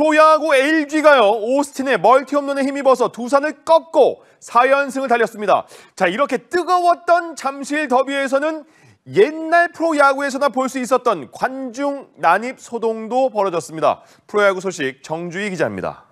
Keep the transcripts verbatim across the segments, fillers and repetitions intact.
프로야구 엘지가요, 오스틴의 멀티 홈런에 힘입어서 두산을 꺾고 사 연승을 달렸습니다. 자, 이렇게 뜨거웠던 잠실 더비에서는 옛날 프로야구에서나 볼 수 있었던 관중 난입 소동도 벌어졌습니다. 프로야구 소식 정주희 기자입니다.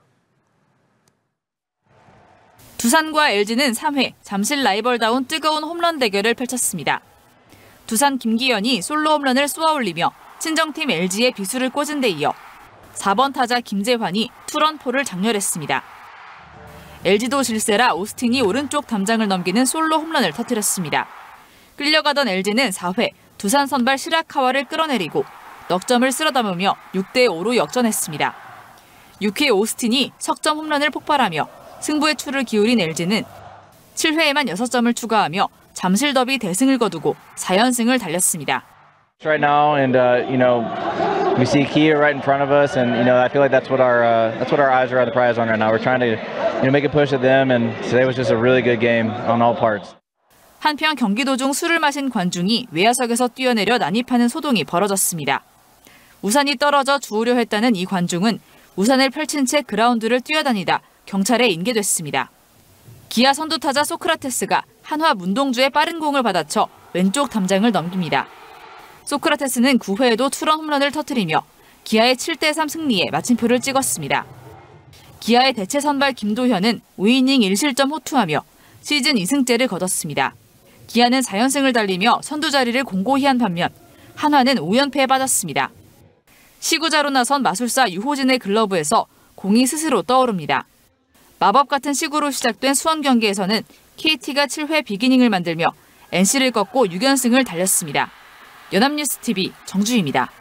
두산과 엘지는 삼 회 잠실 라이벌다운 뜨거운 홈런 대결을 펼쳤습니다. 두산 김기현이 솔로 홈런을 쏘아올리며 친정팀 엘지의 비수를 꽂은 데 이어 사 번 타자 김재환이 투런포를 장렬했습니다. 엘지도 질세라 오스틴이 오른쪽 담장을 넘기는 솔로 홈런을 터뜨렸습니다. 끌려가던 엘지는 사 회 두산 선발 시라카와를 끌어내리고 넉 점을 쓸어 담으며 육 대 오로 역전했습니다. 육 회 오스틴이 석점 홈런을 폭발하며 승부의 추를 기울인 엘지는 칠 회에만 여섯 점을 추가하며 잠실 더비 대승을 거두고 사 연승을 달렸습니다. Right now, and uh, you know, we see Kia right in front of us, and you know, I feel like that's what our uh, that's what our eyes are on the prize on right now. We're trying to, you know, make a push at them, and today was just a really good game on all parts. 한편 경기도 중 술을 마신 관중이 외야석에서 뛰어내려 난입하는 소동이 벌어졌습니다. 우산이 떨어져 주우려 했다는 이 관중은 우산을 펼친 채 그라운드를 뛰어다니다 경찰에 인계됐습니다. 기아 선두타자 소크라테스가 한화 문동주의 빠른 공을 받아쳐 왼쪽 담장을 넘깁니다. 소크라테스는 구 회에도 투런 홈런을 터뜨리며 기아의 칠 대 삼 승리에 마침표를 찍었습니다. 기아의 대체 선발 김도현은 오 이닝 일 실점 호투하며 시즌 이 승째를 거뒀습니다. 기아는 사 연승을 달리며 선두 자리를 공고히 한 반면 한화는 오 연패에 빠졌습니다. 시구자로 나선 마술사 유호진의 글러브에서 공이 스스로 떠오릅니다. 마법 같은 시구로 시작된 수원 경기에서는 케이티가 칠 회 비기닝을 만들며 엔씨를 꺾고 육 연승을 달렸습니다. 연합뉴스티비 정주희입니다.